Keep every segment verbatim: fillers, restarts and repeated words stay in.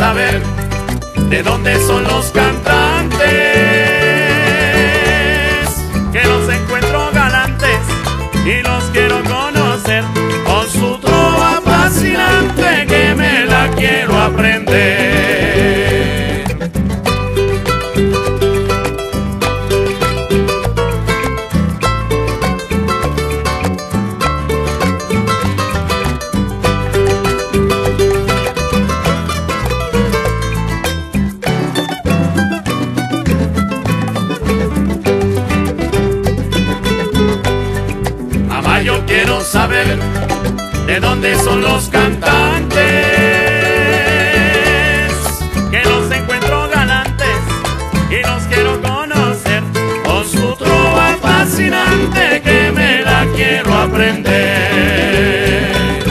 saber de dónde son los cantantes, que los encuentro galantes y los quiero conocer, con su trova fascinante que me la quiero aprender. Yo quiero saber de dónde son los cantantes, que los encuentro galantes y los quiero conocer, con su trova fascinante que me la quiero aprender.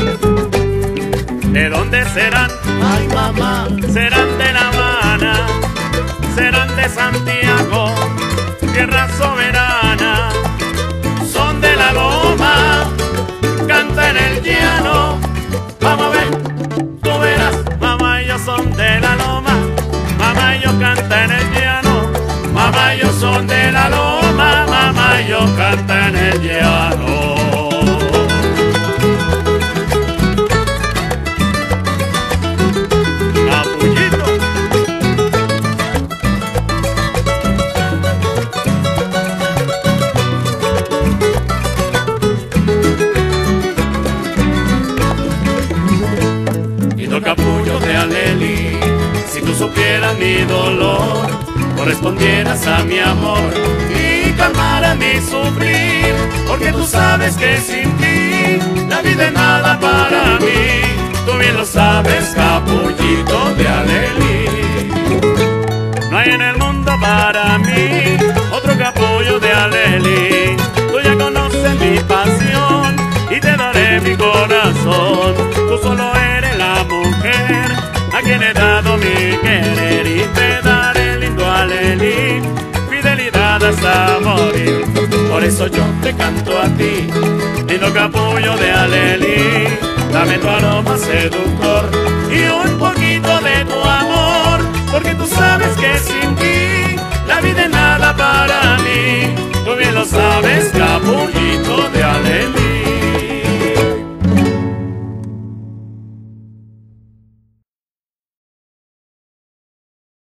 ¿De dónde serán? Ay, mamá. Serán de La Habana, serán de Santiago, tierra soberana. Son de la loma, canta en el llano. Vamos a ver, tú verás. Mamá y yo son de la loma, mamá y yo canta en el llano. Mamá y yo son de la loma, mamá y yo canta en el llano. Capullo de Alelí, si tú supieras mi dolor, correspondieras a mi amor y calmaras mi sufrir, porque tú sabes que sin ti la vida es nada para mí. Tú bien lo sabes, capullito de Alelí. No hay en el mundo para mí otro capullo de Alelí. Tú ya conoces mi pasión y te daré mi corazón. Tú solo eres la mujer a quien he dado mi querer, y te daré lindo Alelí, fidelidad hasta morir. Por eso yo te canto a ti, lindo capullo de Alelí. Dame tu aroma seductor y un poquito de tu amor, porque tú sabes que sin ti la vida es nada para mí. Tú bien lo sabes, capullo